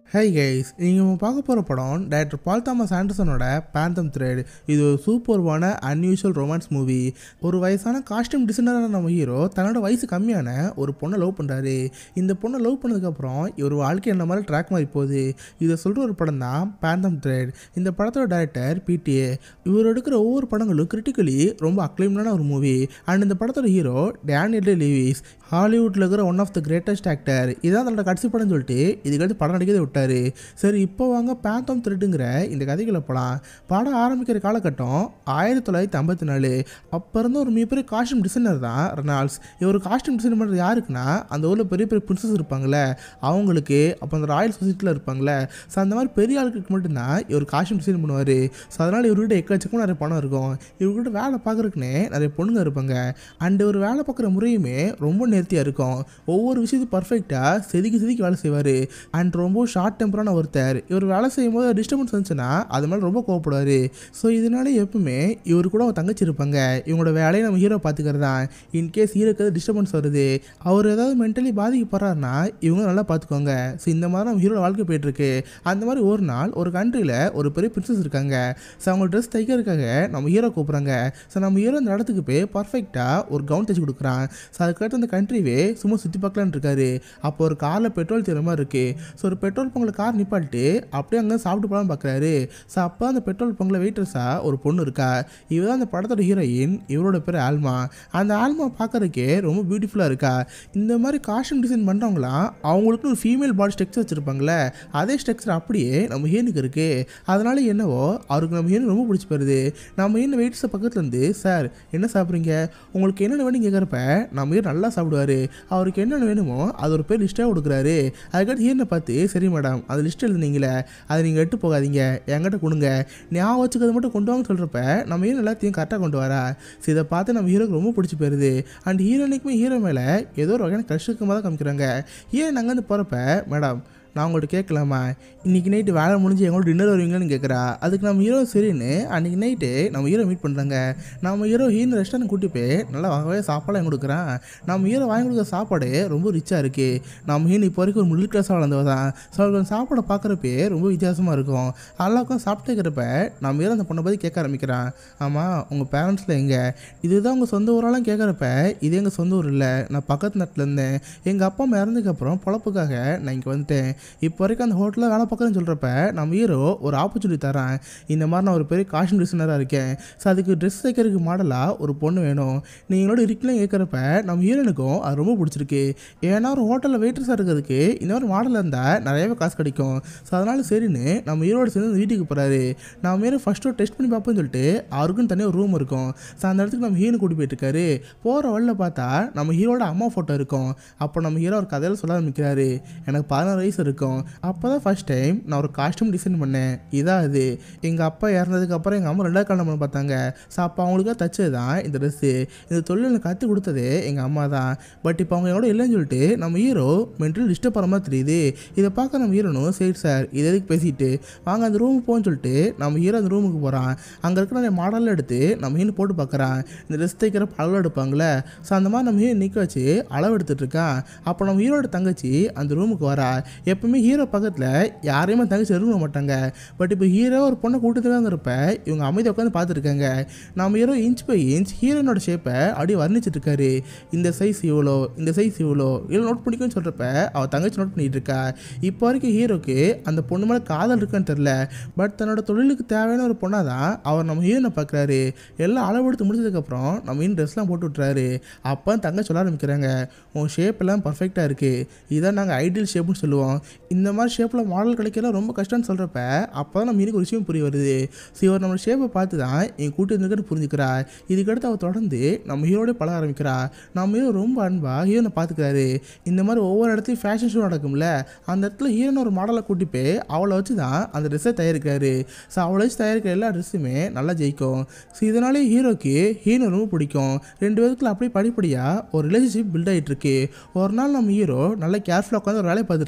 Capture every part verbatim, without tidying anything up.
Hi guys, நீங்கள் பார்க்க போகிற படம் டைரக்டர் பால் தாமஸ் ஆண்டர்சனோட பேந்தம் த்ரெட். இது ஒரு சூப்பர்வான அன்யூஷுவல் ரொமான்ஸ் மூவி. ஒரு வயசான காஸ்டியூம் டிசைனரான நம்ம ஹீரோ தன்னோட வயசு கம்மியான ஒரு பொண்ணை லவ் பண்ணுறாரு. இந்த பொண்ணை லவ் பண்ணதுக்கப்புறம் இவர் வாழ்க்கை என்ன மாதிரி ட்ராக் மாதிரி போகுது. இதை சொல்கிற ஒரு படம் தான் பேந்தம் த்ரெட். இந்த படத்தோட டைரக்டர் பிடிஏ. இவர் எடுக்கிற ஒவ்வொரு படங்களும் கிரிட்டிக்கலி ரொம்ப அக்ளைம்டான ஒரு மூவி. அண்ட் இந்த படத்தோட ஹீரோ டேனியல் டே லூயிஸ், ஹாலிவுட்டில் இருக்கிற one of the greatest actor. இதான் தன்னோட கடைசி படம் சொல்லிட்டு இதுக்கடுத்து படம் நடிக்கிறதை விட்டார். சரி, இப்போ வாங்க பேந்தம் த்ரெட்டுங்கிற இந்த கதைகளை போகலாம். படம் ஆரம்பிக்கிற காலகட்டம் ஆயிரத்தி தொள்ளாயிரத்தி ஐம்பத்தி நாலு. அப்போ இருந்த ஒரு மிகப்பெரிய காஸ்டியூம் டிசைனர் தான் ரெனால்ட்ஸ். இவர் காஸ்டியூம் டிசைன் பண்ணுறது யாருக்குன்னா, அந்த ஊரில் பெரிய பெரிய பிரின்சஸ் இருப்பாங்களே அவங்களுக்கு, அப்போ அந்த ராயல் சொசைட்டியில் இருப்பாங்களே, ஸோ அந்த மாதிரி பெரிய ஆளுக்கு மட்டும்தான் இவர் காஸ்டியூம் டிசைன் பண்ணுவார். ஸோ அதனால் இவர்கிட்ட எக்கச்சக்கமாக நிறைய பணம் இருக்கும். இவர்கிட்ட வேலை பார்க்குறதுக்குன்னே நிறைய பொண்ணுங்க இருப்பாங்க. அண்ட் ஒரு வேலை பார்க்குற முறையுமே ரொம்ப நேர்த்தியாக இருக்கும். ஒவ்வொரு விஷயத்தையும் பர்ஃபெக்டாக செதுக்கி செதுக்கி வேலை செய்வார். அண்ட் ரொம்ப ஷார்ட் டெம்பரான ஒருத்தர். இவர் வேலை செய்யும் போது டிஸ்டர்பன்ஸ் வந்துச்சுன்னா அது மேலே ரொம்ப கோவப்படுவார். ஸோ இதனால எப்பவுமே இவர் கூட அவங்க தங்கச்சி இருப்பாங்க. இவங்களோட வேலையை நம்ம ஹீரோ பார்த்துக்கிறது தான். இன்கேஸ் ஹீரோக்கு டிஸ்டர்பன்ஸ் வருது, அவர் ஏதாவது மென்டலி பாதிக்கப்படுறாருன்னா இவங்க நல்லா பார்த்துக்கோங்க. ஸோ இந்த மாதிரி நம்ம ஹீரோட வாழ்க்கை போயிட்டுருக்கு. அந்த மாதிரி ஒரு நாள் ஒரு கண்ட்ரியில் ஒரு பெரிய பிரின்சஸ் இருக்காங்க. ஸோ அவங்க ட்ரெஸ் தைக்கிறதுக்காக நம்ம ஹீரோ கூப்பிட்றாங்க. ஸோ நம்ம ஹீரோ அந்த இடத்துக்கு போய் பர்ஃபெக்டாக ஒரு கவுன் தைச்சு கொடுக்குறான். ஸோ அதுக்கடுத்து அந்த கண்ட்ரிவே சும்மா சுற்றி பார்க்கலான்னு இருக்காரு. அப்போ ஒரு காரில் பெட்ரோல் தீர மாதிரி இருக்குது. ஸோ ஒரு பெட்ரோல் பங்கில் கார் நிப்பாட்டு அப்படியே அங்கே சாப்பிட்டு போகலாம் பார்க்குறாரு. ஸோ அப்போ அந்த பெட்ரோல் பங்கில் வெயிட்டர்ஸாக ஒரு பொண்ணு இருக்கா. இவ தான் அந்த படத்தோட ஹீரோயின். இவரோட பேர் ஆல்மா. அந்த ஆல்மா பார்க்குறதுக்கே ரொம்ப பியூட்டிஃபுல்லாக இருக்கா. இந்த மாதிரி காஸ்டியூம் டிசைன் பண்ணுறவங்களாம் அவங்களுக்கு ஒரு ஃபீமேல் பாடி ஸ்ட்ரக்சர் வச்சுருப்பாங்களே, அதே ஸ்ட்ரக்சர் அப்படியே நம்ம ஹீனுக்கு இருக்குது. அதனால என்னவோ அவருக்கு நம்ம ஹீனு ரொம்ப பிடிச்சி போயிருது. நம்ம ஹீனு வெயிட்டர்ஸை பக்கத்துலேருந்து, சார் என்ன சாப்பிட்றீங்க, உங்களுக்கு என்னென்ன வேணும் கேட்குறப்ப நம்ம ஹீரோ நல்லா சாப்பிடுவார். அவருக்கு என்னென்ன வேணுமோ அது ஒரு பேர் லிஸ்ட்டாக கொடுக்குறாரு. அதுக்கடுத்து ஹீரனை பார்த்து, சரி மேடம் அது லிஸ்ட் எழுதுனீங்களே அதை நீங்கள் எட்டு போகாதீங்க, என்கிட்ட கொடுங்க, ஞாபகம் வச்சுக்கிறது மட்டும் கொண்டு வாங்க சொல்கிறப்ப நம்ம ஹீரோ எல்லாத்தையும் கரெக்டாக கொண்டு வரா. ஸோ இதை பார்த்து நம்ம ஹீரோக்கு ரொம்ப பிடிச்சி போயிருது. அண்ட் ஹீரோனிக்குமே ஹீரோ மேலே ஏதோ ஒரு வகையான க்ரஷ் இருக்கமாக தான் காமிக்கிறாங்க. ஹீரோயின் அங்கேருந்து போகிறப்ப, மேடம் நான் உங்கள்கிட்ட கேட்கலாமா, இன்றைக்கி நைட்டு வேலை முடிஞ்சு எங்களோட டின்னர் வருவீங்களான்னு கேட்குறா. அதுக்கு நம்ம ஹீரோ சரின்னு அன்றைக்கி நைட்டு நம்ம ஹீரோ மீட் பண்ணுறாங்க. நம்ம ஹீரோ ஹீரோ ரெஸ்டாரண்ட் கூட்டி போய் நல்லா வகையாக சாப்பாடு வாங்கி கொடுக்குறான். நம்ம ஹீரோ வாங்கி கொடுக்குற சாப்பாடு ரொம்ப ரிச்சாக இருக்குது. நம்ம ஹீரோ இப்போ வரைக்கும் ஒரு மிடில் கிளாஸாக வளர்ந்தவ தான். ஸோ அவங்களுக்கு சாப்பாடை பார்க்குறப்பே ரொம்ப வித்தியாசமாக இருக்கும். அல்லாவுக்கும் சாப்பிட்டு இருக்கிறப்ப நம்ம ஹீரோ அந்த பொண்ணை பற்றி கேட்க ஆரம்பிக்கிறான். ஆமாம், உங்கள் பேரண்ட்ஸில் எங்கே, இதுதான் உங்கள் சொந்த ஊரெல்லாம் கேட்குறப்ப, இது எங்கள் சொந்த ஊர் இல்லை, நான் பக்கத்து நாட்டில் இருந்தேன். எங்கள் அப்பா அம்மா இறந்ததுக்கப்புறம் பொழப்புக்காக நான் இங்கே வந்துட்டேன். இப்போ வரைக்கும் அந்த ஹோட்டலில் வேலை பார்க்குறேன்னு சொல்கிறப்ப நம்ம ஹீரோ ஒரு ஆப்பர்ச்சுனிட்டி தரான். இந்த மாதிரி நான் ஒரு பெரிய காஸ்டியூம் டிசைனராக இருக்கேன். ஸோ அதுக்கு ட்ரெஸ் தைக்கிறதுக்கு மாடலாக ஒரு பொண்ணு வேணும், நீங்களோட இருக்கலாம் கேட்குறப்ப நம்ம ஹீரோனுக்கும் அது ரொம்ப பிடிச்சிருக்கு. ஏன்னா ஒரு ஹோட்டலில் வெயிட்டர்ஸாக இருக்கிறதுக்கு இந்த மாதிரி மாடல் இருந்தால் நிறையவே காசு கிடைக்கும். ஸோ அதனால் சரின்னு நம்ம ஹீரோட சேர்ந்து வீட்டுக்கு போகிறாரு. நம்ம ஹீரோ ஃபஸ்ட்டு டெஸ்ட் பண்ணி பார்ப்போம்னு சொல்லிட்டு அவருக்குன்னு தனியாக ஒரு ரூம் இருக்கும். ஸோ அந்த இடத்துக்கு நம்ம ஹீரோ கூட்டி போயிட்டுருக்காரு. போகிற வழியில் பார்த்தா நம்ம ஹீரோட அம்மா ஃபோட்டோ இருக்கும். அப்போ நம்ம ஹீரோ ஒரு கதையில் சொல்ல ஆரம்பிக்கிறாரு, எனக்கு பதினாறு வயசு இருக்கும், அப்போ தான் ஃபஸ்ட் டைம் நான் ஒரு காஸ்டியூம் டிசைன் பண்ணேன். இதான் அது, எங்கள் அப்பா இறந்ததுக்கப்புறம் எங்கள் அம்மா ரெண்டாவது கல்யாணம் பண்ண பார்த்தாங்க. ஸோ அப்போ அவங்களுக்காக தச்சது தான் இந்த ட்ரெஸ்ஸு. இந்த தொழில் எனக்கு கற்றுக் கொடுத்தது எங்கள் அம்மா தான். பட் இப்போ அவங்க எவ்வளோ இல்லைன்னு சொல்லிட்டு நம்ம ஹீரோ மென்டல் டிஸ்டர்ப் ஆகிற மாதிரி தெரியுது. இதை பார்க்க நம்ம ஹீரோனும், சரி சார் இது எதுக்கு பேசிட்டு வாங்க அந்த ரூமுக்கு போகணும்னு சொல்லிட்டு நம்ம ஹீரோ அந்த ரூமுக்கு போகிறான். அங்கே இருக்கிற நிறைய மாடலில் எடுத்து நம்ம ஹீரோ போட்டு பார்க்குறான். இந்த ட்ரெஸ் தைக்கிற அளவு எடுப்பாங்களே, ஸோ அந்த மாதிரி நம்ம ஹீரோ நிற்க வச்சு அளவு எடுத்துகிட்டு இருக்கான். அப்போ நம்ம ஹீரோட தங்கச்சி அந்த ரூமுக்கு வரா. எப்பவுமே ஹீரோ பக்கத்தில் யாரையுமே தங்கச்சி இருக்க மாட்டாங்க. பட் இப்போ ஹீரோ ஒரு பொண்ணை கூட்டத்துக்காங்கிறப்ப இவங்க அமைதியாக உட்காந்து பார்த்துருக்காங்க. நம்ம ஹீரோ இன்ச் பை இன்ச் ஹீரோனோட ஷேப்பை அப்படியே வர்ணிச்சிட்டு இருக்காரு. இந்த சைஸ் இவ்வளோ, இந்த சைஸ் இவ்வளோ, இவ்வளோ நோட் பண்ணிக்கோன்னு சொல்கிறப்ப அவள் தங்கச்சி நோட் பண்ணிகிட்டு இருக்கா. இப்போ வரைக்கும் ஹீரோக்கு அந்த பொண்ணு மேலே காதல் இருக்கான்னு தெரில. பட் தன்னோட தொழிலுக்கு தேவையான ஒரு பொண்ணாக தான் அவர் நம்ம ஹீரோனை பார்க்குறாரு. எல்லாம் அளவெடுத்து முடிச்சதுக்கப்புறம் நம்ம ஹீரோ ட்ரெஸ்லாம் போட்டு விட்றாரு. அப்போ தங்கச்சி சொல்ல ஆரம்பிக்கிறாங்க, உன் ஷேப் எல்லாம் பர்ஃபெக்டாக இருக்குது, இதான் நாங்கள் ஐடியல் ஷேப்னு சொல்லுவோம், இந்த மாதிரி ஷேப்பில் மாடல் கிடைக்கலாம் ரொம்ப கஷ்டம்னு சொல்கிறப்ப அப்போ தான் நம்ம எனக்கு ஒரு விஷயம் புரிய வருது. ஸோ இவர் நம்ம ஷேப்பை பார்த்து தான் என் கூட்டி இருந்துக்கிட்டு புரிஞ்சுக்கிறா. இதுக்கடுத்து அவள் தொடர்ந்து நம்ம ஹீரோடய பழக ஆரம்பிக்கிறா. நம்ம ஹீரோ ரொம்ப அன்பாக ஹீரோனை பார்த்துக்கிறாரு. இந்த மாதிரி ஒவ்வொரு இடத்துலையும் ஃபேஷன் ஷோ நடக்கும்ல, அந்த இடத்துல ஹீரோனை ஒரு மாடலை கூட்டி போய் அவளை வச்சு தான் அந்த ட்ரெஸ்ஸை தயாரிக்கிறாரு. ஸோ அவளை வச்சு தயாரிக்கிற எல்லா ட்ரெஸ்ஸுமே நல்லா ஜெயிக்கும். ஸோ இதனாலே ஹீரோக்கு ஹீரோ ரொம்ப பிடிக்கும். ரெண்டு பேருக்குள்ள அப்படியே படிப்படியாக ஒரு ரிலேஷன்ஷிப் பில்ட் ஆகிட்டு இருக்கு. ஒரு நாள் நம்ம ஹீரோ நல்லா கேர்ஃபுல்லாக உட்காந்து ஒரு வேலையை பார்த்துருக்காரு.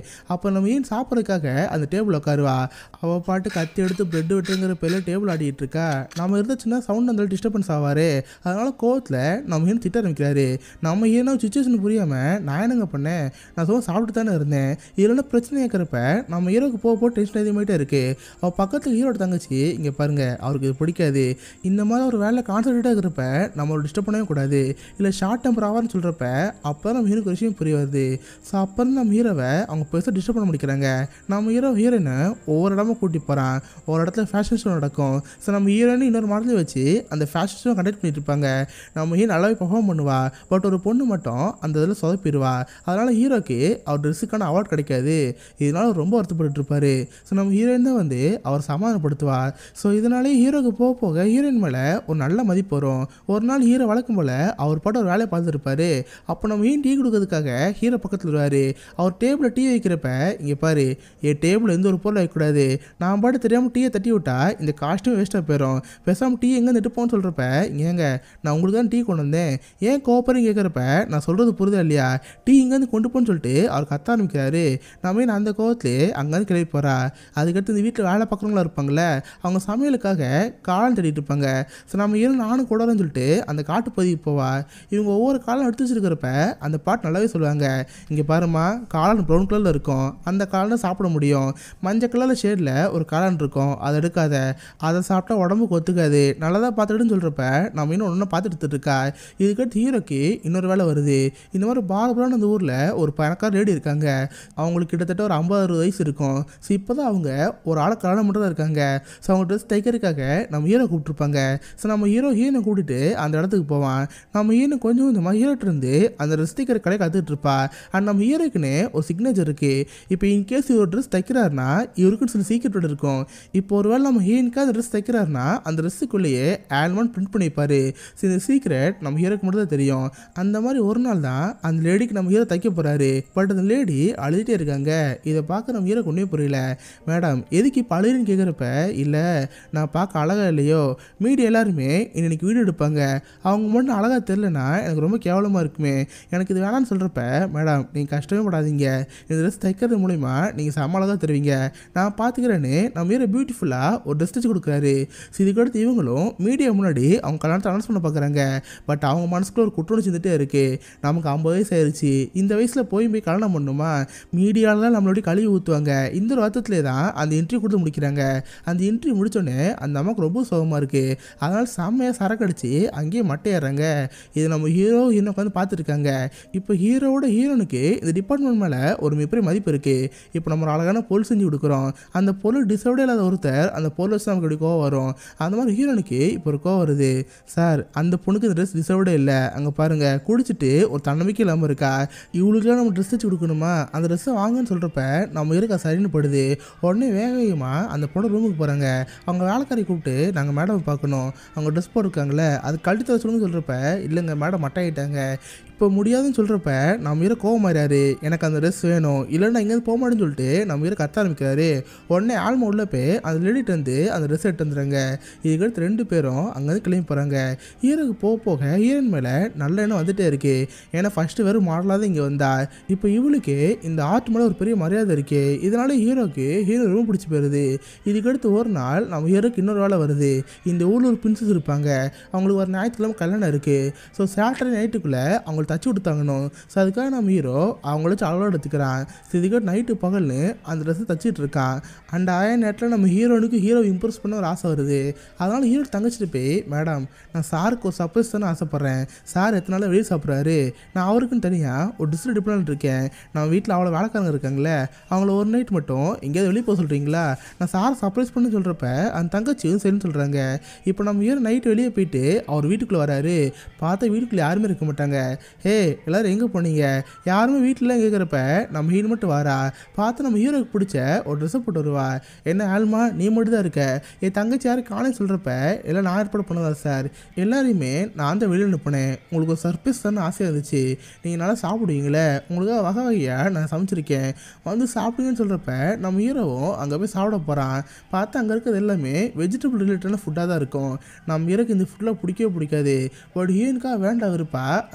அப்போ நம்ம ஏன் சாப்பிட்றதுக்காக அந்த டேபிள் உட்காருவா. அவள் பாட்டு கத்தி எடுத்து பிரெட் வெட்டுங்கிற பேரில் டேபிள் ஆடிட்டு இருக்கா. நம்ம இருந்துச்சுன்னா சவுண்ட் அந்த டிஸ்டர்பன்ஸ் ஆவார். அதனால கோவத்தில் நம்ம ஏன் திட்ட ஆரம்பிக்கிறாரு. நம்ம ஏன்னா சுச்சுவேஷன் புரியாமல் நான் என்னங்க பண்ணேன், நான் சும்மா சாப்பிட்டு தானே இருந்தேன், இல்லைன்னா பிரச்சனை இருக்கிறப்ப நம்ம ஹீரோக்கு போக போக டென்ஷன் அதிகமாகிட்டே இருக்கு. அவள் பக்கத்தில் ஹீரோட தங்கச்சி இங்கே பாருங்க அவருக்கு இது பிடிக்காது, இந்த மாதிரி ஒரு வேலை கான்சன்ட்ரேட்டாக இருக்கிறப்ப நம்மளோட டிஸ்டர்ப் பண்ணவே கூடாது, இல்லை ஷார்ட் டெம்பர் ஆவார்னு சொல்கிறப்ப அப்போ நம்ம ஹீரோக்கு ஒரு விஷயம் புரிய வருது. ஸோ அப்போ நம்ம ஹீரோவை அவங்க பெருசாக டிஸ்டர்ப் பண்ண முடிக்கிறாங்க. நம்ம ஹீரோ ஹீரோயினை ஒவ்வொரு இடமா கூட்டி போகிறான். ஒரு இடத்துல ஃபேஷன் ஷோ நடக்கும். ஸோ நம்ம ஹீரோயினை இன்னொரு மாடலையும் வச்சு அந்த ஃபேஷன் ஷோ கண்டக்ட் பண்ணிட்டு இருப்பாங்க. நம்ம ஹீரோ நல்லாவே பர்ஃபார்ம் பண்ணுவா. பட் ஒரு பொண்ணு மட்டும் அந்த இதில் சொதப்பிடுவா. அதனால் ஹீரோக்கு அவர் ட்ரெஸ்ஸுக்கான அவார்ட் கிடைக்காது. இதனால ரொம்ப வருத்தப்பட்டு இருப்பார். ஸோ நம்ம ஹீரோயின் தான் வந்து அவர் சமாதானப்படுத்துவா. ஸோ இதனாலே ஹீரோக்கு போக போக ஹீரோயின் மேலே ஒரு நல்ல மதிப்பு வரும். ஒரு நாள் ஹீரோ வழக்கம் போல் அவர் பாட்டு ஒரு வேலையை பார்த்துருப்பாரு. அப்போ நம்ம ஏன் டீ கொடுக்கறதுக்காக ஹீரோ பக்கத்தில் வருவார். அவர் டேபிளில் டீ வைக்கிறப்ப இங்கே பாரு என் டேபிள் எந்த ஒரு பொருள் வைக்கக்கூடாது, நான் பாட்டு தெரியாமல் டீயை தட்டி விட்டா இந்த காஸ்ட்டும் வேஸ்ட்டாக போயிடும், பேசாமல் டீ எங்கே நிட்டுப்போன்னு சொல்கிறப்ப இங்கேங்க நான் உங்களுக்கு தான் டீ கொண்டு வந்தேன், ஏன் கோப்பரையும் கேட்குறப்ப நான் சொல்கிறது புரிதா இல்லையா, டீ இங்கேருந்து கொண்டு போன்னு சொல்லிட்டு அவர் கத்த ஆரம்பிக்கிறாரு. நம்ம ஏன் அந்த கோவத்திலே அங்கேருந்து கிளம்பி போகிறா. அதுக்கடுத்து இந்த வீட்டில் வேலை பார்க்குறவங்களா இருப்பாங்களே அவங்க சமையலுக்காக காலம் தேடிட்டு இருப்பாங்க. ஸோ நம்ம ஏன் நானும் கூடன்னு சொல்லிட்டு அந்த காட்டு பதிவு போவா. இவங்க ஒவ்வொரு காலம் எடுத்து வச்சிருக்கிறப்ப அந்த பாட்டு நல்லாவே சொல்லுவாங்க. இங்கே பாருமா காளான் ப்ரௌன் கலரில் இருக்கும், அந்த காளானை சாப்பிட முடியும். மஞ்சள் கலரில் ஷேடில் ஒரு காளான் இருக்கும், அதை எடுக்காத, அதை சாப்பிட்டா உடம்புக்கு ஒத்துக்காது, நல்லதாக பார்த்துட்டுன்னு சொல்கிறப்ப நம்ம இன்னும் ஒன்று பார்த்துட்டு இருக்கா. இதுக்கடுத்து ஹீரோக்கு இன்னொரு வேலை வருது. இந்த மாதிரி பாரபுரான அந்த ஊரில் ஒரு பணக்கார லேடி இருக்காங்க. அவங்களுக்கு கிட்டத்தட்ட ஒரு ஐம்பது அறுபது வயசு இருக்கும். ஸோ இப்போ தான் அவங்க ஒரு ஆளை கல்யாணம் மட்டும் தான் இருக்காங்க. ஸோ அவங்க ட்ரெஸ் தைக்கிறதுக்காக நம்ம ஹீரோ கூப்பிட்டுருப்பாங்க. ஸோ நம்ம ஹீரோ ஹீரோனை கூட்டிட்டு அந்த இடத்துக்கு போவான். நம்ம ஹீரோ கொஞ்சம் கொஞ்சமாக ஹீரோட்டு இருந்து அந்த ட்ரெஸ் தைக்கிற கடை கற்றுட்டு இருப்பா. அண்ட் நம்ம ஹீரோக்குன்னு ஒரு சிக்னேச்சர் இருக்குது. இப்போ இன்கேஸ் இவர் ட்ரெஸ் தைக்கிறாருன்னா இவருக்குன்னு சில சீக்கிரட் இருக்கும். இப்போ ஒரு வேளை நம்ம ஹீரோனுக்கு அந்த ட்ரெஸ் தைக்கிறாருன்னா அந்த ட்ரெஸ்ஸுக்குள்ளேயே ஆல்மண்ட் பிரிண்ட் பண்ணிப்பாரு. ஸோ இந்த சீக்ரெட் நம்ம ஹீரோக்கு மட்டும் தான் தெரியும். அந்த மாதிரி ஒரு நாள் தான் அந்த லேடிக்கு நம்ம ஹீரோ தைக்க போகிறாரு. பட் அந்த லேடி அழுதுகிட்டே இருக்காங்க. இதை பார்க்க நம்ம ஹீரோக்கு ஒன்றே புரியல. மேடம் எதுக்கு இப்போ அழுதுன்னு கேட்குறப்ப இல்லை நான் பார்க்க அழகாக இல்லையோ, மீடியா எல்லாருமே இன்னைக்கு வீடியோ எடுப்பாங்க, அவங்க மட்டும் அழகாக தெரிலனா எனக்கு ரொம்ப கேவலமாக இருக்குமே, எனக்கு இது வேணான்னு சொல்கிறப்ப மேடம் நீங்கள் கஷ்டமே படாதீங்க, இந்த ட்ரெஸ் தைக்கிறது மூலிமா நீங்கள் செம்ம அழகாக தருவீங்க, நான் பார்த்துக்கிறேன்னு நம்ம ஹீரோ பியூட்டிஃபுல்லாக ஒரு ட்ரெஸ் தைச்சு கொடுக்குறாரு. ஸோ இதுக்கடுத்து இவங்களும் மீடியா முன்னாடி அவங்க கல்யாணத்தை அனௌன்ஸ் பண்ண பார்க்குறாங்க. பட் அவங்க மனசுக்குள்ள ஒரு குற்றம் செஞ்சுட்டே இருக்குது. நமக்கு ஐம்பது வயசு ஆயிடுச்சு, இந்த வயசில் போய் போய் கல்யாணம் பண்ணணுமா, மீடியாவில் தான் நம்மளோட கழுவி ஊற்றுவாங்க, இந்த ஒரு அர்த்தத்திலே தான் அந்த இன்டர்வியூ கொடுத்து முடிக்கிறாங்க. அந்த இன்டர்வியூ முடித்தோடனே அந்த அம்மாவுக்கு ரொம்ப சோகமாக இருக்குது. அதனால் செம்மையாக சரக்கடிச்சு அங்கேயே மட்டையறாங்க. இது நம்ம ஹீரோ ஹீரோ உட்காந்து பார்த்துருக்காங்க. இப்போ ஹீரோவோட ஹீரோனுக்கு இந்த டிபார்ட்மெண்ட் மேலே ஒரு மிகப்பெரிய மதிப்பு இருக்குது. இப்போ நம்ம ஒரு அழகான பொருள் செஞ்சு கொடுக்குறோம், அந்த பொருள் டிசர்வ்டே இல்லாத ஒருத்தர் அந்த பொருள் வச்சு நமக்கு எப்படி கோவம் வரும். அந்த மாதிரி ஹீரோனுக்கு இப்போ ஒரு கோவம் வருது. சார் அந்த பொண்ணுக்கு இந்த ட்ரெஸ் டிசர்வ்டே இல்லை, அங்கே பாருங்கள் குடிச்சிட்டு ஒரு தன்னம்பிக்கை இல்லாமல் இருக்கா, இவளுக்குலாம் நம்ம ட்ரெஸ் வச்சு கொடுக்கணுமா, அந்த ட்ரெஸ்ஸை வாங்கன்னு சொல்கிறப்ப நம்ம இருக்கா சரின்னு படுது. உடனே வேக வேகமாக அந்த பொண்ணு ரூமுக்கு போகிறாங்க. அவங்க வேலைக்காரி கூப்பிட்டு நாங்கள் மேடம் பார்க்கணும், அவங்க ட்ரெஸ் போட்டிருக்காங்களே அது கழட்டி தர சொல்லுன்னு சொல்கிறப்ப இல்லைங்க மேடம் மட்டாயிட்டாங்க. இப்போ முடியாதுன்னு சொல்கிறப்ப நம்ம ஹீரோ கோவம் மாறாரு. எனக்கு அந்த ட்ரெஸ் வேணும், இல்லைன்னா இங்கேருந்து போக மாட்டேன்னு சொல்லிட்டு நம்ம ஹீரோ கத்த ஆரம்பிக்கிறாரு. உடனே ஆல்மா உள்ள போய் அந்த லேடிட்டு வந்து அந்த ட்ரெஸ் எடுத்து வந்துடுறாங்க. இதுக்கடுத்து ரெண்டு பேரும் அங்கேருந்து கிளம்பி போகிறாங்க. ஹீரோக்கு போக போக ஹீரோயின் மேலே நல்ல எண்ணம் வந்துட்டே இருக்கு. ஏன்னா ஃபஸ்ட்டு வெறும் மாடலாக தான் இங்கே வந்தா, இப்போ இவளுக்கு இந்த ஆர்ட் மேலே ஒரு பெரிய மரியாதை இருக்கு. இதனால ஹீரோக்கு ஹீரோ ரொம்ப பிடிச்சி போயிடுது. இதுக்கடுத்து ஒரு நாள் நம்ம ஹீரோக்கு இன்னொரு வேலை வருது. இந்த ஊரில் ஒரு பிரின்சஸ் இருப்பாங்க, அவங்களுக்கு ஒரு ஞாயிற்றுக்கிழமை கல்யாணம் இருக்குது. ஸோ சாட்டர்டே நைட்டுக்குள்ளே அவங்க தச்சு கொடுத்தாங்கணும். ஸோ அதுக்காக நம்ம ஹீரோ அவங்கள வச்சு அளவு எடுத்துக்கிறான். ஸோ இதுக்கு நைட்டு பகல்னு அந்த ட்ரெஸ்ஸை தச்சிட்டு இருக்கான். அண்ட் ஆய நேரத்தில் நம்ம ஹீரோனுக்கு ஹீரோ இம்ப்ரெஸ் பண்ண ஒரு ஆசை வருது. அதனால் ஹீரோ தங்கச்சிட்டு போய் மேடம் நான் சாருக்கு ஒரு சர்ப்ரைஸ் தானே ஆசைப்பட்றேன், சார் எத்தனை நாள் வெளியே சாப்பிட்றாரு, நான் அவருக்குன்னு தனியாக ஒரு டிஸ்ட்ரிக் டிப்ளண்ட் இருக்கேன், நான் வீட்டில் அவ்வளோ வேலைக்காரங்க இருக்காங்களே அவங்கள ஒரு நைட் மட்டும் எங்கேயாவது வெளியே போக சொல்கிறீங்களா, நான் சார் சர்ப்ரைஸ் பண்ணு சொல்கிறப்ப அந்த தங்கச்சியும் சரின்னு சொல்கிறாங்க. இப்போ நம்ம ஹீரோ நைட்டு வெளியே போயிட்டு அவர் வீட்டுக்குள்ளே வராரு. பார்த்தா வீட்டுக்குள்ளே யாருமே இருக்க மாட்டாங்க. ஹே எல்லோரும் எங்கே போனீங்க, யாருமே வீட்டிலலாம் கேட்குறப்ப நம்ம ஹீரோ மட்டும் வாரா. பார்த்து நம்ம ஹீரோக்கு பிடிச்ச ஒரு ட்ரெஸ்ஸை போட்டு வருவா. என்ன ஆல்மா நீ மட்டும் தான் இருக்க, என் தங்கச்சி யாரும் காலேஜ் சொல்கிறப்ப எல்லாம் நான் ஏற்பாடு பண்ணதா சார், எல்லாரையுமே நான் தான் வெளியில் அனுப்பினேன், உங்களுக்கு ஒரு சர்ப்ரைஸ் தானே ஆசையாக இருந்துச்சு, நீங்கள் நல்லா சாப்பிடுவீங்களே, உங்களுக்காக வகை வகையாக நான் சமைச்சிருக்கேன், வந்து சாப்பிடுங்கன்னு சொல்கிறப்ப நம்ம ஹீரோவும் அங்கே போய் சாப்பிட போகிறான். பார்த்தா அங்கே இருக்கிறது எல்லாமே வெஜிடபிள் ரிலேட்டடான ஃபுட்டாக தான் இருக்கும். நம்ம ஹீரோக்கு இந்த ஃபுட்டெலாம் பிடிக்கவே பிடிக்காது. பட் ஹீரோனுக்காக வேண்டாம் இருப்பா அந்த ஃபுட்டை சாப்பிட்டு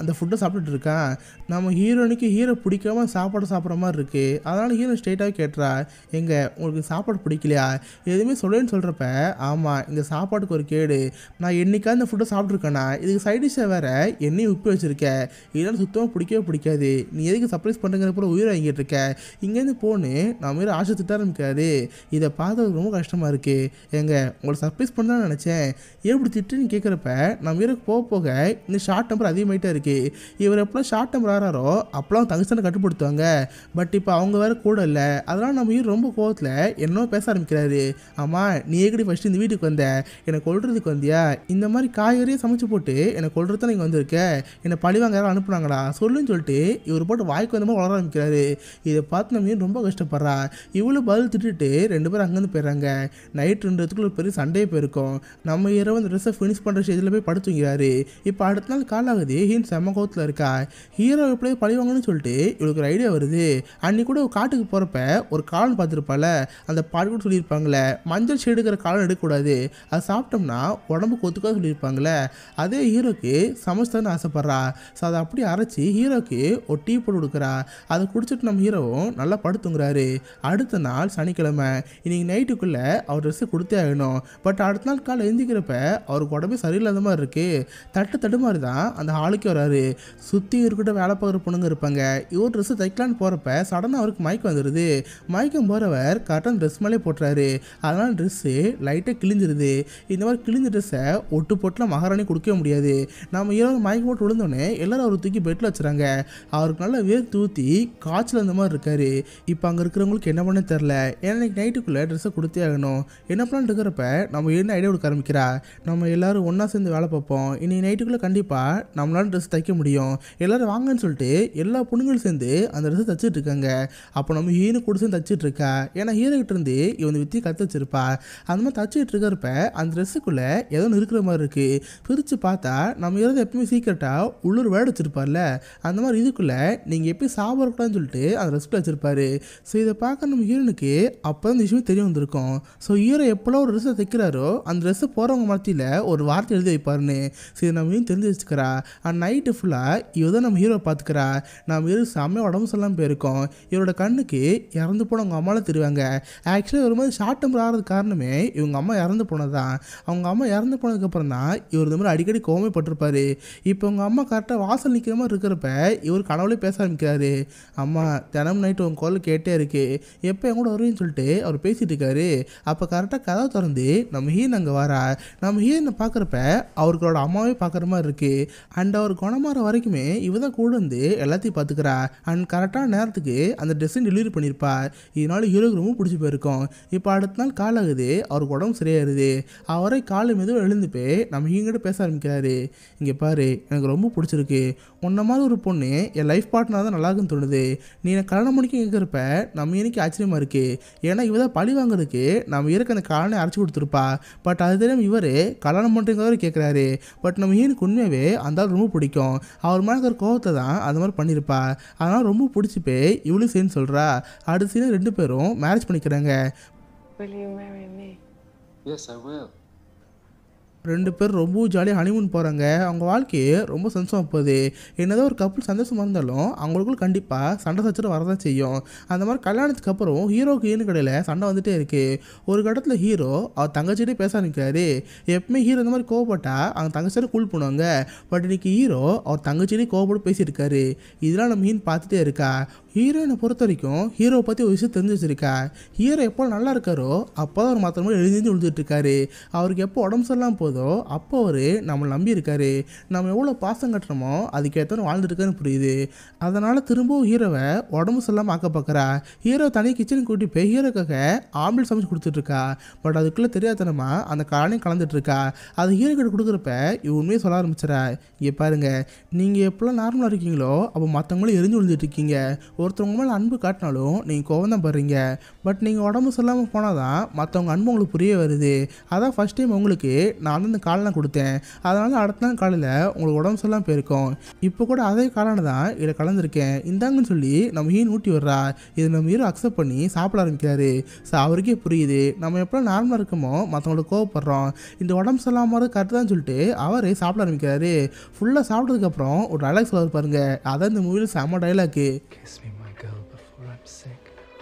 சாப்பிட்டுட்டு இருக்கான். நம்ம ஹீரோனுக்கு ஹீரோ பிடிக்காம சாப்பாடு சாப்பிட்ற மாதிரி இருக்கு. அதனால ஹீரோ ஸ்ட்ரெயிட்டாகவே கேட்டுறா, எங்க உங்களுக்கு சாப்பாடு பிடிக்கலையா எதுவுமே சொல்லேன்னு சொல்கிறப்ப, ஆமாம் இந்த சாப்பாட்டுக்கு ஒரு கேடு, நான் என்னைக்காவது இந்த ஃபுட்டை சாப்பிட்ருக்கேன்னா இதுக்கு சைட் டிஷ்ஷை வேற எண்ணெயும் உப்பு வச்சிருக்கேன், இதெல்லாம் சுத்தமாக பிடிக்கவே பிடிக்காது, நீ எதுக்கு சர்ப்ரைஸ் பண்ணுறங்கிற உயிரை வாங்கிட்டு இருக்க, இங்கேருந்து போன்னு நம்ம ஹீரோ ஆசை திட்ட ஆரம்பிக்காரு. இதை பார்த்து ரொம்ப கஷ்டமாக இருக்குது. எங்க உங்களை சர்ப்ரைஸ் பண்ணலான்னு நினச்சேன், ஏன் இப்படி திட்டுன்னு கேட்குறப்ப நம்ம ஹீரோக்கு போக போக இந்த ஷார்ட் டெம்பர் அதிகமாகிட்டே இருக்குது. இவர் எப்போலாம் ஷார்ட் டெம்பர் ஆறாரோ அப்போலாம் தங்கச்சான கட்டுப்படுத்துவாங்க. பட் இப்போ அவங்க வேறு கூட இல்லை. அதனால் நம்ம ஹீரோ ரொம்ப கோவத்தில் என்னோ பேச ஆரம்பிக்கிறாரு. ஆமாம் நீ ஏகடி ஃபஸ்ட்டு இந்த வீட்டுக்கு வந்த, என்னை கொல்றதுக்கு வந்தியா, இந்த மாதிரி காய்கறியை சமைச்சு போட்டு என்னை கொல்றது தான் நீங்கள் வந்திருக்க, என்னை பழிவாங்க யாரும் அனுப்புனாங்களா சொல்லுன்னு சொல்லிட்டு இவர் போட்டு வாய்க்கு வந்த மாதிரி வளர ஆரம்பிக்கிறாரு. இதை பார்த்து நம்ம ஹீரோ ரொம்ப கஷ்டப்படுறா. இவ்வளோ பதில் திட்டுட்டு ரெண்டு பேரும் அங்கேருந்து போயிடுறாங்க. நைட் ரெண்டு இடத்துக்குள்ள ஒரு பெரிய சண்டையே போயிருக்கும். நம்ம ஹீரோ அந்த ட்ரெஸ்ஸை ஃபினிஷ் பண்ணுற ஸ்டேஜில் போய் படுத்துங்கிறாரு. இப்போ அடுத்த நாள் காலாகுது. ஹீன் செம்ம கோவத்தில் இருக்கா. ஹீரோ எப்படியே பழிவாங்கன்னு சொல்லிட்டு இவளுக்கு ஒரு ஐடியா வருது. அன்னைக்கு கூட காட்டுக்கு போகிறப்ப ஒரு காலன் பார்த்துருப்பால, அந்த பாட்டு கூட சொல்லியிருப்பாங்களே மஞ்சள் ஷேடுக்கிற காலன் எடுக்கக்கூடாது, அது சாப்பிட்டோம்னா உடம்புக்கு ஒத்துக்காது சொல்லியிருப்பாங்களே, அதே ஹீரோக்கு சமைச்சுதான்னு ஆசைப்பட்றா. ஸோ அதை அப்படியே அரைச்சி ஹீரோக்கு ஒரு டீ போட்டு கொடுக்குறா. அதை குடிச்சிட்டு நம்ம ஹீரோவும் நல்லா படுத்துங்கிறாரு. அடுத்த நாள் சனிக்கிழமை. இன்னைக்கு நைட்டுக்குள்ளே அவர் ட்ரெஸ்ஸை கொடுத்தே ஆகணும். பட் அடுத்த நாள் காலை எழுந்திக்கிறப்ப அவருக்கு உடம்பே சரியில்லாத மாதிரி இருக்குது. தட்டு தட்டு மாதிரி தான் அந்த ஹாலுக்கு வராரு. சுற்றி இருக்கிட்ட வேலை பார்க்குற பொண்ணுங்க இருப்பாங்க. இவர் ட்ரெஸ்ஸை தைக்கலான்னு போகிறப்ப சடனாக அவருக்கு மயக்கம் வந்துடுது. மயக்கம் போகிறவர் கரெக்டாக ட்ரெஸ் மேலே போட்டுறாரு. அதனால் ட்ரெஸ்ஸு லைட்டாக கிழிஞ்சிருது. இந்த மாதிரி கிழிஞ்ச ட்ரெஸ்ஸை ஒட்டு போட்டுலாம் மகாராணி கொடுக்க முடியாது. நம்ம ஹீரோ மயக்கம் போட்டு விழுந்தோடனே எல்லாரும் அவர் தூக்கி பெட்டில் வச்சுறாங்க. அவருக்கு நல்லா வேர்த்து ஊற்றி காய்ச்சல் அந்த மாதிரி இருக்காரு. இப்போ அங்கே இருக்கிறவங்களுக்கு என்ன பண்ண தெரில. ஏன்னா இன்னைக்கு நைட்டுக்குள்ளே ட்ரெஸ்ஸை கொடுத்தே ஆகணும். என்ன பண்ணலான்னு இருக்கிறப்ப நம்ம என்ன ஐடியா கொடுக்க ஆரம்பிக்கிறா, நம்ம எல்லாரும் ஒன்றா சேர்ந்து வேலை பார்ப்போம், இன்னைக்கு நைட்டுக்குள்ளே கண்டிப்பாக நம்மளால ட்ரெஸ் தைக்க முடியும், எல்லாரும் வாங்கன்னு சொல்லிட்டு எல்லா பொண்ணுங்களும் சேர்ந்து அந்த ட்ரெஸ்ஸை தச்சுட்டு இருக்காங்க. அப்போ நம்ம ஹீரோ கூட சேர்ந்து தச்சுட்டு இருக்கா. ஏன்னா ஹீரோ கிட்ட இருந்து இவன் வித்தி கற்று வச்சிருப்பா. அந்த மாதிரி தச்சுட்டு இருக்கிறப்ப அந்த ட்ரெஸ்ஸுக்குள்ளே ஏதோ இருக்கிற மாதிரி இருக்குது. பிரித்து பார்த்தா நம்ம ஹீரோ எப்பவுமே சீக்கிரட்டாக உள்ளூர் வேர்டு வச்சிருப்பார்ல, அந்த மாதிரி இதுக்குள்ளே நீங்கள் எப்படி சாப்பிடக்கூடாதுன்னு சொல்லிட்டு அந்த ட்ரெஸ்ஸில் வச்சிருப்பாரு. ஸோ இதை பார்க்க நம்ம ஹீரோனுக்கு அப்போ தான் இந்த விஷயம் தெரிய வந்திருக்கும். ஸோ ஹீரோ எப்போல்லாம் ஒரு ட்ரெஸ்ஸை தைக்கிறாரோ அந்த ட்ரெஸ்ஸை போகிறவங்க மத்தியில் ஒரு வார்த்தை எழுதி வைப்பாருன்னு. சரி நம்ம ஹீரோ தெரிஞ்சு வச்சுக்கிறா. அந்த நைட்டு ஃபுல்லாக இவ தான் நம்ம ஹீரோ பார்த்துக்கிறா. நம்ம ஹீரோ செம்மையாக உடம்பு சொல்லாமல் போயிருக்கோம். இவரோட கண்ணுக்கு இறந்து போன அவங்க அம்மாவில் தெரிவாங்க. ஆக்சுவலாக ஒரு மாதிரி ஷார்ட் டெம்பர் ஆகிறது காரணமே இவங்க அம்மா இறந்து போனது தான். அவங்க அம்மா இறந்து போனதுக்கப்புறம் தான் இவர் இந்த மாதிரி அடிக்கடி கோவமே பட்டிருப்பாரு. இப்போ அவங்க அம்மா கரெக்டாக வாசல் நிற்கிற மாதிரி இருக்கிறப்ப இவர் கனவுலே பேச ஆரம்பிக்கிறாரு. அம்மா தினமும் நைட்டு உங்கள் குரல் கேட்டே இருக்கு, எப்போ என் கூட வருவேன்னு சொல்லிட்டு அவர் பேசிகிட்டு இருக்காரு. அப்போ கரெக்டாக கதவை திறந்து நம்ம ஹீரன் அங்கே வரா. நம்ம ஹீரனை பார்க்குறப்ப அவர்களோட அம்மாவே பார்க்குற மாதிரி இருக்குது. அண்ட் அவர் குணமாற வரைக்குமே இவ தான் கூட வந்து எல்லாத்தையும் பார்த்துக்கிறா. அண்ட் கரெக்டான நேரத்துக்கு அந்த ட்ரெஸ்ஸை டெலிவரி பண்ணியிருப்பார். இதனால ஹீரோக்கு ரொம்ப பிடிச்சி போயிருக்கோம். இப்போ அடுத்த நாள் காலாகுது. அவருக்கு உடம்பு சரியாயிருது. அவரே காலை மெதுவாக எழுந்து போய் நம்ம இங்கிட்ட பேச ஆரம்பிக்கிறாரு. இங்கே பாரு, எனக்கு ரொம்ப பிடிச்சிருக்கு, உன்ன மாதிரி ஒரு பொண்ணு என் லைஃப் பார்ட்னர் தான் நல்லாக்குன்னு தோணுது. நீ எனக்கு கல்யாணம் பண்ணிக்க கேட்குறப்ப நம்ம எனக்கு ஆச்சரியமாக இருக்குது. ஏன்னா இவ தான் பழி வாங்குறதுக்கு நம்ம இருக்க அந்த காலனை அரைச்சி கொடுத்துருப்பா. பட் அது தெரியாமல் இவர் கல்யாணம் பண்ணுறவரை கேட்குறாரு. பட் நம்ம எனக்கு உண்மையாகவே அந்த ரொம்ப பிடிக்கும். அவர் மேலே இருக்கிற கோவத்தை தான் அந்த மாதிரி பண்ணியிருப்பா. அதனால் ரொம்ப பிடிச்சி போய் இவ்வளோ சேர்ந்து சொல்கிறா. அடுத்த சீனை ரெண்டு பேரும் மேரேஜ் பண்ணிக்கிறாங்க. Will you marry me? Yes, I will. ரெண்டு பேரும் ரொம்ப ஜாலியாக ஹனிமூன் போகிறாங்க. அவங்க வாழ்க்கையே ரொம்ப சந்தோஷமாக போகுது. என்னதான் ஒரு கப்புள் சந்தோஷமாக இருந்தாலும் அவங்களுக்குள்ள கண்டிப்பாக சண்டை சச்சரவு வரதான் செய்யும். அந்த மாதிரி கல்யாணத்துக்கு அப்புறம் ஹீரோக்கு ஏன்னு கடையில் சண்டை வந்துகிட்டே இருக்குது. ஒரு கட்டத்தில் ஹீரோ அவர் தங்கச்சிட்டே பேச ஆரம்பிக்கிறாரு. எப்பவுமே ஹீரோ இந்த மாதிரி கோவப்பட்டா அவங்க தங்கச்சியோட கூல் பண்ணுவாங்க. பட் இன்னைக்கு ஹீரோ அவர் தங்கச்சிட்டே கோவப்பட்டு பேசியிருக்காரு. இதெல்லாம் நம்ம ஹீன் பார்த்துட்டே இருக்கா. ஹீரோயினை பொறுத்த வரைக்கும் ஹீரோவை பற்றி ஒரு விஷயம் தெரிஞ்சு வச்சிருக்கா. ஹீரோ எப்போ நல்லா இருக்காரோ அப்போ தான் அவர் மற்ற மாதிரி எழுதி விழுந்துட்டு இருக்காரு. அவருக்கு எப்போ உடம்பு சொல்லலாம் போதோ அப்போ அவர் நம்மளை நம்பி இருக்காரு. நம்ம எவ்வளோ பாசம் கட்டுறோமோ அதுக்கேற்ற வாழ்ந்துருக்காருன்னு புரியுது. அதனால் திரும்பவும் ஹீரோவை உடம்பு சொல்லாமல் ஆக்க பார்க்குறா. ஹீரோ தனி கிச்சனுக்கு கூட்டி போய் ஹீரோக்காக ஆம்லெட் சமைச்சு கொடுத்துட்ருக்கா. பட் அதுக்குள்ளே தெரியாதனமா அந்த காலையும் கலந்துட்டுருக்கா. அது ஹீரோ கிட்ட கொடுக்குறப்ப இவ உண்மையை சொல்ல ஆரம்பிச்சிடா. இங்கே பாருங்கள், நீங்கள் எப்போல்லாம் நார்மலாக இருக்கீங்களோ அப்போ மற்றவங்களும் எரிஞ்சு விழுந்துட்டு இருக்கீங்க. ஒருத்தவங்க மேலே அன்பு காட்டினாலும் நீங்கள் கோவம் தான் படுறீங்க. பட் நீங்கள் உடம்பு சரியில்லாமல் போனால் தான் மற்றவங்க அன்பு உங்களுக்கு புரிய வருது. அதான் ஃபஸ்ட் டைம் உங்களுக்கு நான் வந்து இந்த காலெலாம் கொடுத்தேன், அதனால் அடுத்த நாள் காலையில் உங்களுக்கு உடம்பு சரியில்லாமல் போயிருக்கோம். இப்போ கூட அதே காலான தான் இதில் கலந்துருக்கேன், இந்தாங்கன்னு சொல்லி நம்ம ஹீன் ஊட்டி வர்றா. இது நம்ம ஹீரோ அக்செப்ட் பண்ணி சாப்பிட ஆரம்பிக்கிறாரு. ஸோ அவருக்கே புரியுது நம்ம எப்போ நார்மலாக இருக்கமோ மற்றவங்களுக்கு கோவப்படுறோம், இந்த உடம்பு சரியில்லாமல் கரெக்டு தான் சொல்லிட்டு அவர் சாப்பிட ஆரம்பிக்கிறாரு. ஃபுல்லாக சாப்பிட்டதுக்கப்புறம் ஒரு டைலாக் சொல்லுவார் பாருங்க, அதான் இந்த மூவியில் செம்ம dialogue. Kiss me, my girl, before I'm sick.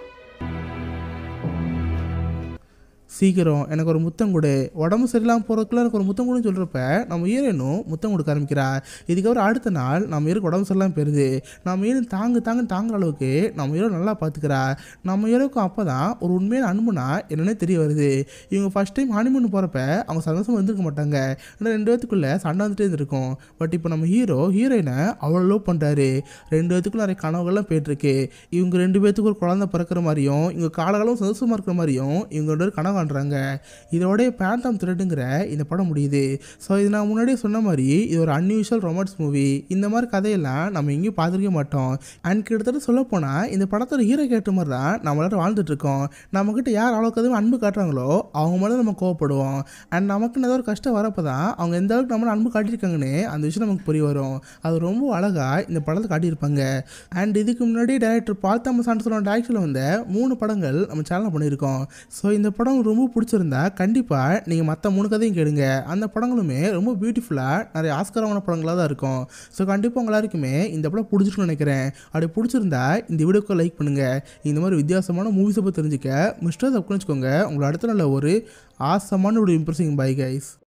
சீக்கிரம் எனக்கு ஒரு முத்தம் கொடு, உடம்பு சரியில்லாமல் போகிறதுக்குள்ள எனக்கு ஒரு முத்தம் கொடுன்னு சொல்கிறப்ப நம்ம ஹீரோனும் முத்தம் கொடுக்க ஆரம்பிக்கிறா. இதுக்கப்புறம் அடுத்த நாள் நம்ம ஹீரோக்கு உடம்பு சரியில்லாமல் போயிருது. நம்ம ஹீரோ தாங்கு தாங்குன்னு தாங்குற அளவுக்கு நம்ம ஹீரோ நல்லா பார்த்துக்கிறா. நம்ம ஹீரோக்கும் அப்போ தான் ஒரு உண்மையான அன்புனா என்னென்னே தெரிய வருது. இவங்க ஃபஸ்ட் டைம் ஹனிமூன் போகிறப்ப அவங்க சந்தோஷமாக இருந்திருக்க மாட்டாங்க, ஏன்னா ரெண்டு பேத்துக்குள்ளே சண்டை வந்துட்டே இருந்திருக்கும். பட் இப்போ நம்ம ஹீரோ ஹீரோயினை அவ்வளோ லவ் பண்ணுறாரு. ரெண்டு பேத்துக்கும் நிறைய கனவுகள்லாம் போயிட்டுருக்கு. இவங்க ரெண்டு பேத்துக்கு ஒரு குழந்தை பிறக்கிற மாதிரியும் இவங்க காலகாலம் சந்தோஷமாக இருக்கிற மாதிரியும் இவங்க ரெண்டு பேரும் கனவு காண்றாங்க. இதோடைய பேந்தம் த்ரெட்டுங்கிற இந்த படம் முடியுது. ஸோ இது நான் முன்னாடியே சொன்ன மாதிரி இது ஒரு அன்யூஷுவல் ரொமான்ஸ் மூவி. இந்த மாதிரி கதையெல்லாம் நம்ம எங்கேயும் பார்த்துருக்க மாட்டோம். அண்ட் கிட்டத்தட்ட சொல்ல போனால் இந்த படத்தோட ஹீரோ கேட்ட மாதிரி தான் நம்ம எல்லாரும் வாழ்ந்துட்டு இருக்கோம். நம்மக்கிட்ட யார் அளவுக்கு அதுவும் அன்பு காட்டுறாங்களோ அவங்க மேலே நம்ம கோவப்படுவோம். அண்ட் நமக்குன்னு ஏதோ ஒரு கஷ்டம் வரப்போ தான் அவங்க எந்த அளவுக்கு நம்மளை அன்பு காட்டியிருக்காங்கன்னு அந்த விஷயம் நமக்கு புரிய வரும். அது ரொம்ப அழகாக இந்த படத்தை காட்டியிருப்பாங்க. அண்ட் இதுக்கு முன்னாடி டைரக்டர் பால் தாமஸ் ஆண்டர்சனோட டைரக்ஷனில் வந்த மூணு படங்கள் நம்ம சேனலில் பண்ணியிருக்கோம். ஸோ இந்த படம் ரொம்ப பிடிச்சிருந்தா கண்டிப்பாக நீங்கள் மற்ற மூணு கதையும் கேளுங்க. அந்த படங்களுமே ரொம்ப பியூட்டிஃபுல்லாக நிறைய ஆஸ்கரமான படங்களாக தான் இருக்கும். ஸோ கண்டிப்பாக உங்க எல்லாருக்குமே இந்த படம் பிடிச்சிருக்குன்னு நினைக்கிறேன். அப்படி பிடிச்சிருந்தா இந்த வீடியோக்கு லைக் பண்ணுங்கள். இந்த மாதிரி வித்தியாசமான மூவிஸை பற்றி தெரிஞ்சுக்க மிஸ்டர் சப்ஸ்கிரைப் வச்சுக்கோங்க. உங்களை அடுத்த நல்ல ஒரு ஆசமான ஒரு இம்ப்ரெசிங் பை கைஸ்.